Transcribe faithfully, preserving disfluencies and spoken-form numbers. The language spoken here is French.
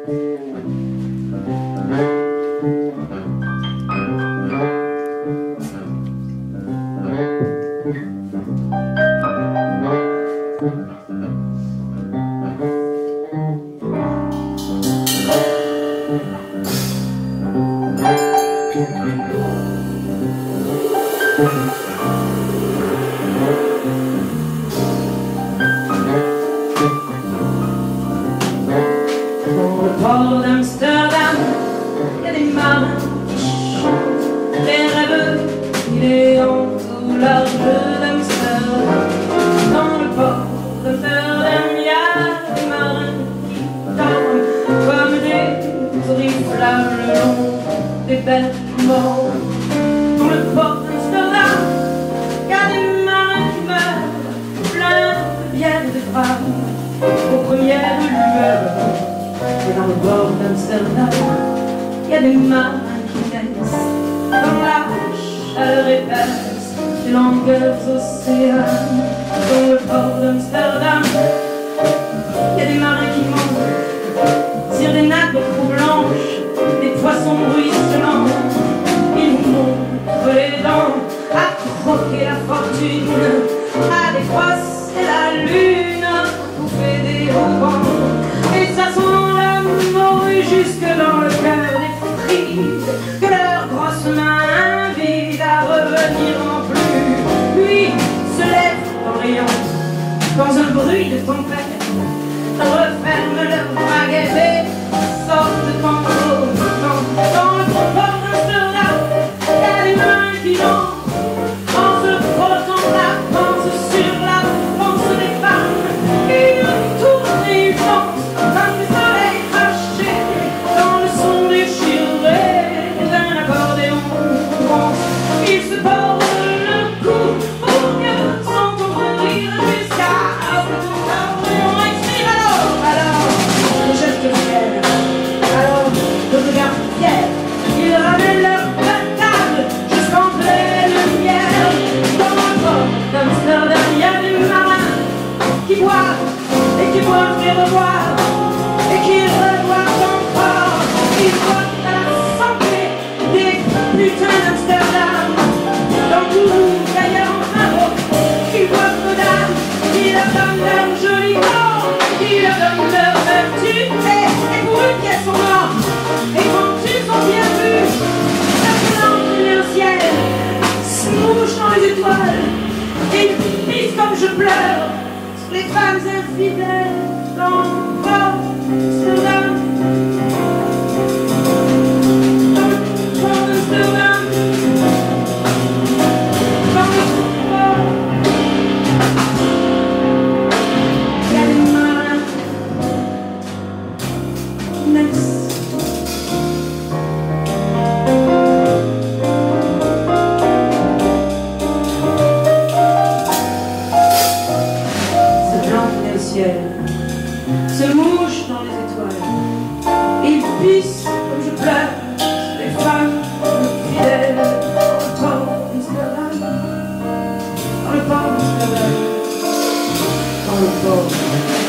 Port d'Amsterdam, il y a des marins qui chantent les rêves, il est en tout large d'Amsterdam. Dans le port d'Amsterdam, il y a des marins qui dorment comme des oriflammes le long des belles morts. Dans le port d'Amsterdam, il y a des marins qui meurent, pleins de bière et de drames, aux premières lueurs. Et dans le port d'Amsterdam, il y a des marins qui naissent dans la chaleur épaisse des longueurs océanes. Dans le port d'Amsterdam, il y a des marins qui montent sur des nappes trop blanches, des poissons ruisselants. Ils nous montrent les dents à croquer la fortune, à décroisser la lune, à bouffer des haubans. Et ça sent jusque dans le cœur des frites, que leurs grosses mains invitent à revenir en plus. Lui se lève en riant, dans un bruit de tempête, referme leur baguette et sort de tambour. Dans le port d'Amsterdam, il y a des mains qui dansent en se frottant la panse sur la panse des femmes. Ils tournent et ils dansent comme des soleils crachés dans le son déchiré d'un accordéon. Ils se bordent le cou pour mieux s'entendre rire jusqu'à ce que ton accordéon expire. Alors, alors, le geste fier, alors le regard fier, ils ramènent leur table jusqu'en pleine lumière. Dans le port d'Amsterdam, il y a des marins qui boivent et qui boivent et reboivent et qui reboivent encore. Ils boivent à la santé des putains d'Amsterdam. Dans Toulouse, d'ailleurs en Maroc, ils boivent nos dames, ils leur donnent leur joli corps, ils leur donnent leur vertu. Et, et pour eux qui sont morts, et quand ils sont bien vus, la plante le ciel se mouche dans les étoiles. Et ils pissent comme je pleure sur les femmes infidèles dans le port d'Amsterdam. Se mouche dans les étoiles, il pisse comme je pleure sur les femmes fidèles dans le port d'Amsterdam, dans le port d'Amsterdam, dans le port.